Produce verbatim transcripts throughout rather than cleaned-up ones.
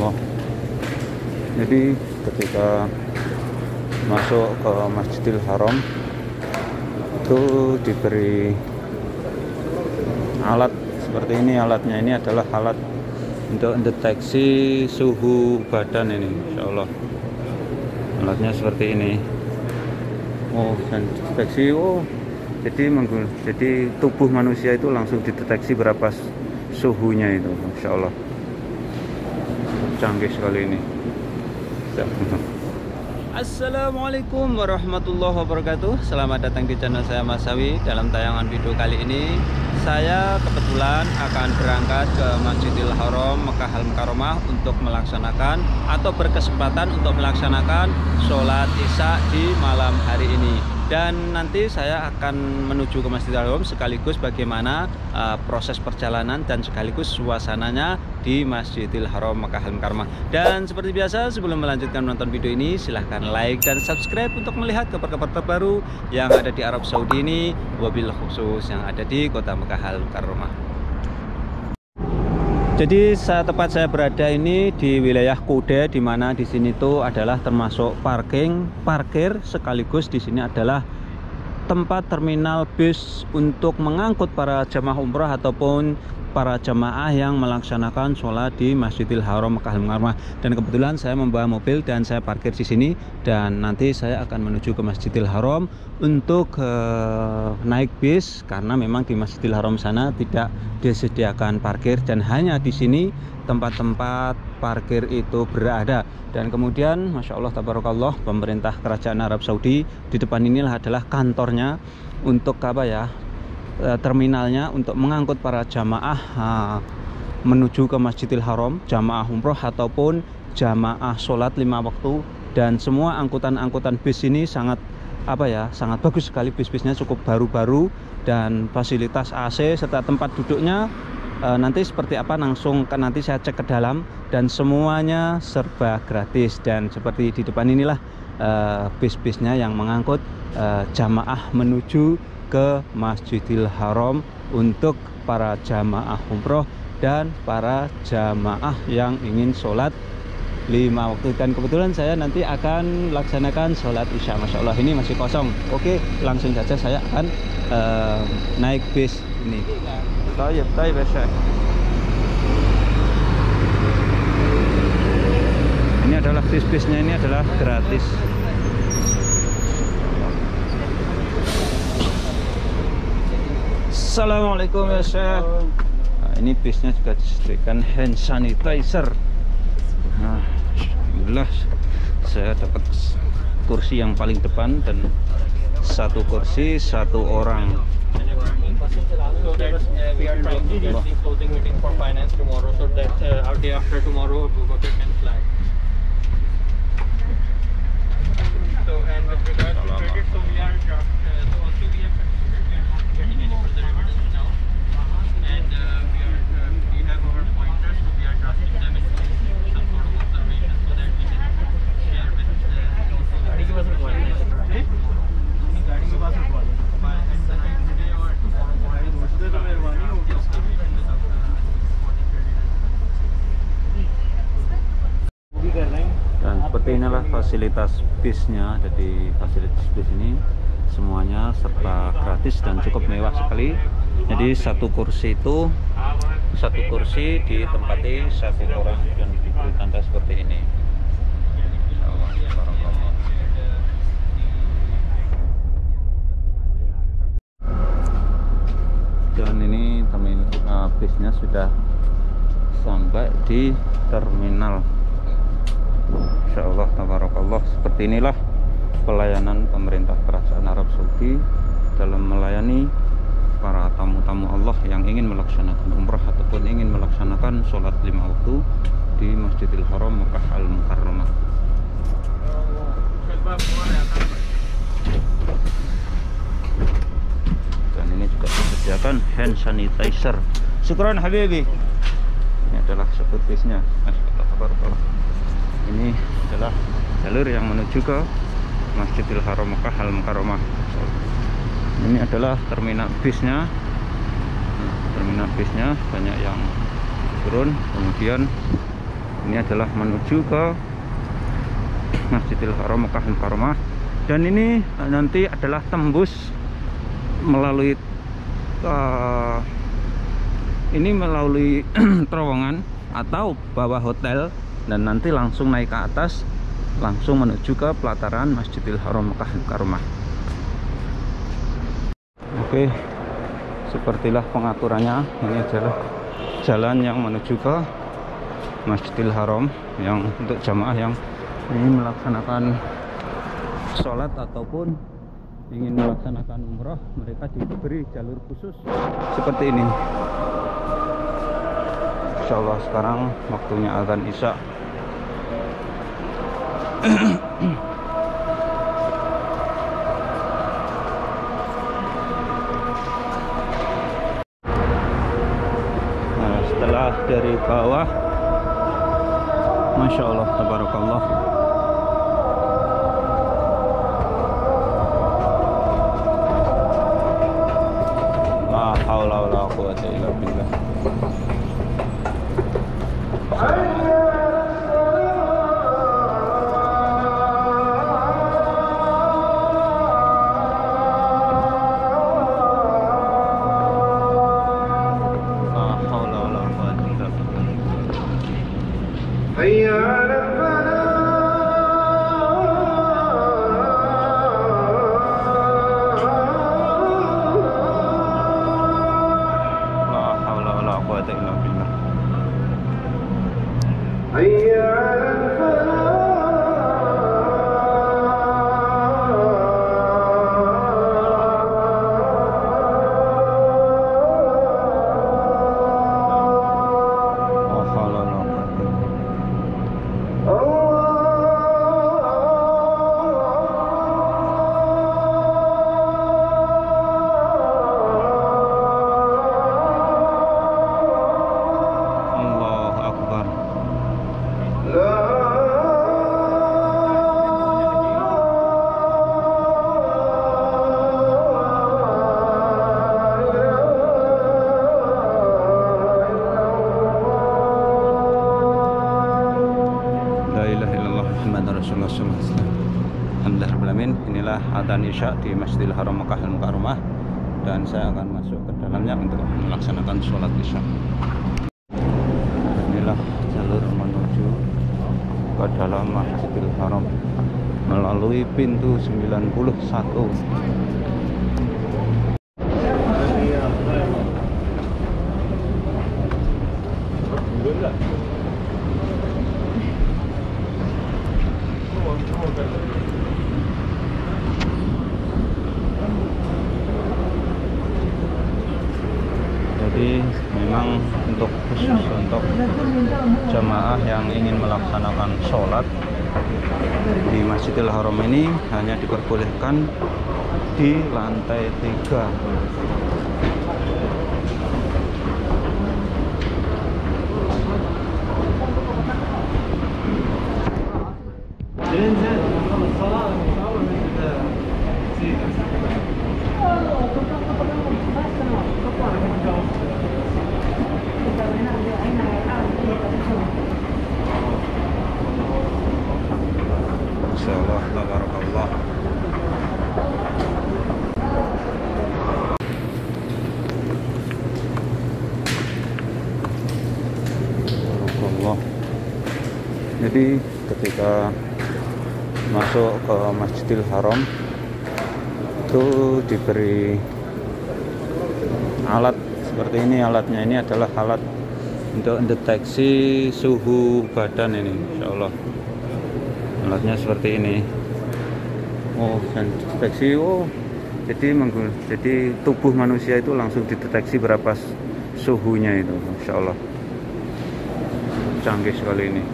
Allah. Jadi ketika masuk ke Masjidil Haram itu diberi alat seperti ini. Alatnya ini adalah alat untuk mendeteksi suhu badan ini, insya Allah. Alatnya seperti ini. Oh, dan deteksi. Oh, jadi menggul, jadi tubuh manusia itu langsung dideteksi berapa suhunya itu, insya Allah. Canggih sekali ini. Assalamualaikum warahmatullahi wabarakatuh. Selamat datang di channel saya Mas Sawi. Dalam tayangan video kali ini saya kebetulan akan berangkat ke Masjidil Haram Mekah Al Mukarramah untuk melaksanakan atau berkesempatan untuk melaksanakan sholat isya di malam hari ini. Dan nanti saya akan menuju ke Masjidil Haram sekaligus bagaimana uh, proses perjalanan dan sekaligus suasananya di Masjidil Haram Mekah Al Mukarramah. Dan seperti biasa, sebelum melanjutkan menonton video ini, silahkan like dan subscribe untuk melihat kabar-kabar terbaru yang ada di Arab Saudi ini, wabil khusus yang ada di kota Mekah Al Mukarramah. Jadi saat tepat saya berada ini di wilayah Kude, di mana di sini tuh adalah termasuk parking, parkir, sekaligus di sini adalah tempat terminal bus untuk mengangkut para jamaah umrah ataupun para jamaah yang melaksanakan sholat di Masjidil Haram Mekah Al Mukarramah. Dan kebetulan saya membawa mobil dan saya parkir di sini, dan nanti saya akan menuju ke Masjidil Haram untuk uh, naik bis, karena memang di Masjidil Haram sana tidak disediakan parkir dan hanya di sini tempat-tempat parkir itu berada. Dan kemudian Masya Allah tabarakallah, pemerintah kerajaan Arab Saudi, di depan inilah adalah kantornya untuk apa ya, terminalnya untuk mengangkut para jamaah uh, menuju ke Masjidil Haram, jamaah umroh ataupun jamaah sholat lima waktu. Dan semua angkutan-angkutan bis ini sangat apa ya, sangat bagus sekali. Bis-bisnya cukup baru-baru dan fasilitas A C serta tempat duduknya uh, nanti seperti apa langsung kan nanti saya cek ke dalam, dan semuanya serba gratis. Dan seperti di depan inilah uh, bis-bisnya yang mengangkut uh, jamaah menuju ke Masjidil Haram untuk para jamaah umroh dan para jamaah yang ingin sholat lima waktu. Dan kebetulan saya nanti akan laksanakan sholat isya. Masya Allah, ini masih kosong. Oke, langsung saja saya akan uh, naik bis ini. Tayyib, tayyib ya Syekh. Ini adalah bis-bisnya, ini adalah gratis. Assalamualaikum ya Syekh. Nah, ini bisnya juga disediakan hand sanitizer. Nah, alhamdulillah saya dapat kursi yang paling depan dan satu kursi satu orang. So that uh, we are trying to get the closing meeting for finance tomorrow, so that uh, our day after tomorrow Abu Bakr can fly. So and with regards to credit, so we are draft, uh, so also we have considered we are not getting any further evidence now, and uh, we are uh, we have our pointers, so we are drafting them into some sort of observation so that we can share with the गाड़ी के पास रुकवा लें गाड़ी के पास रुकवा लें and the night today or tomorrow उससे तो मेहरबानी होगी उसकी भी भी कर लेंगे. Dan seperti inilah fasilitas bisnya. Jadi fasilitas bis ini semuanya serba gratis dan cukup mewah sekali. Jadi satu kursi itu satu kursi ditempati satu orang dan diberi tanda seperti ini. Dan ini terminal uh, bisnya sudah sampai di terminal. Insya Allah tabarakallah, seperti inilah pelayanan pemerintah kerajaan Arab Saudi dalam melayani para tamu-tamu Allah yang ingin melaksanakan umrah ataupun ingin melaksanakan sholat lima waktu di Masjidil Haram Mekah Al Mukarramah. Dan ini juga disediakan hand sanitizer. Syukran Habibi. Ini adalah supir bisnya. Ini adalah jalur yang menuju ke Masjidil Haram Mekah Al Mukarramah. Ini adalah terminal bisnya. Terminal bisnya banyak yang turun, kemudian Ini adalah menuju ke Masjidil Haram Mekah Mukarramah, dan ini nanti adalah tembus melalui uh, ini melalui terowongan atau bawah hotel, dan nanti langsung naik ke atas, langsung menuju ke pelataran Masjidil Haram Mekah Mukarramah. Oke, sepertilah pengaturannya. Ini adalah jalan yang menuju ke Masjidil Haram, yang untuk jamaah yang ingin melaksanakan sholat ataupun ingin melaksanakan umroh, mereka diberi jalur khusus seperti ini. Insya Allah sekarang waktunya azan Isya. Nah, setelah dari bawah, Masya Allah, tabarakallah, la haula wala quwwata illa billah. Alhamdulillahirrahmanirrahim. Inilah adzan Isya di Masjidil Haram Mekah Mukarramah, dan saya akan masuk ke dalamnya untuk melaksanakan sholat Isya. Inilah jalur menuju ke dalam Masjidil Haram melalui pintu sembilan puluh satu. Jadi memang untuk khusus untuk jamaah yang ingin melaksanakan sholat di Masjidil Haram ini hanya diperbolehkan di lantai tiga. Insyaallah, tabarakallah. Tabarakallah. Jadi ketika masuk ke Masjidil Haram itu diberi alat seperti ini. Alatnya ini adalah alat untuk deteksi suhu badan ini, insyaallah. Alatnya seperti ini. Oh, dan deteksi. Oh, jadi menggun jadi tubuh manusia itu langsung dideteksi berapa suhunya itu, insyaallah. Canggih sekali ini.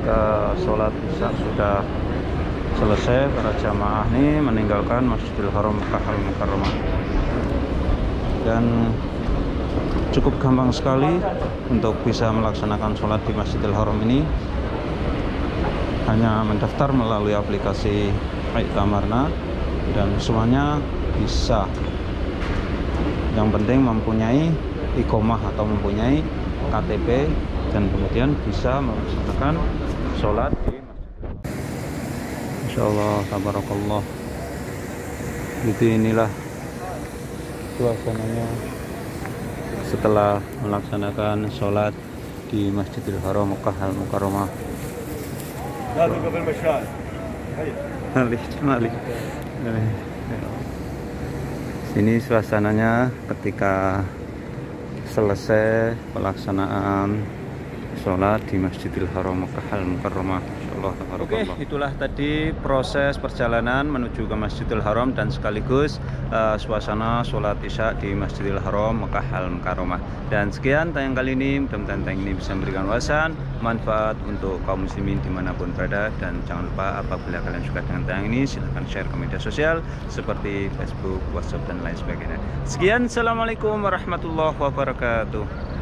ketika sholat isya sudah selesai, para jamaah ini meninggalkan Masjidil Haram Makkah Al-Mukarramah. Dan cukup gampang sekali untuk bisa melaksanakan sholat di Masjidil Haram ini. Hanya mendaftar melalui aplikasi Aitamarna dan semuanya bisa. Yang penting mempunyai iqomah atau mempunyai K T P dan kemudian bisa melaksanakan sholat di Masjidil. Insyaallah, tabarakallah. Jadi inilah suasananya setelah melaksanakan sholat di Masjidil Haram Makkah Al-Mukarramah. Sini suasananya ketika selesai pelaksanaan sholat di Masjidil Haram Makkah Al-Mukarramah. Oke, itulah tadi proses perjalanan menuju ke Masjidil Haram dan sekaligus uh, suasana sholat isya di Masjidil Haram Makkah Al-Mukarramah. Dan sekian tayang kali ini, mudah-mudahan tayang ini bisa memberikan wawasan, manfaat untuk kaum muslimin dimanapun berada. Dan jangan lupa apabila kalian suka dengan tayang ini, silahkan share ke media sosial seperti Facebook, WhatsApp, dan lain sebagainya. Sekian, assalamualaikum warahmatullahi wabarakatuh.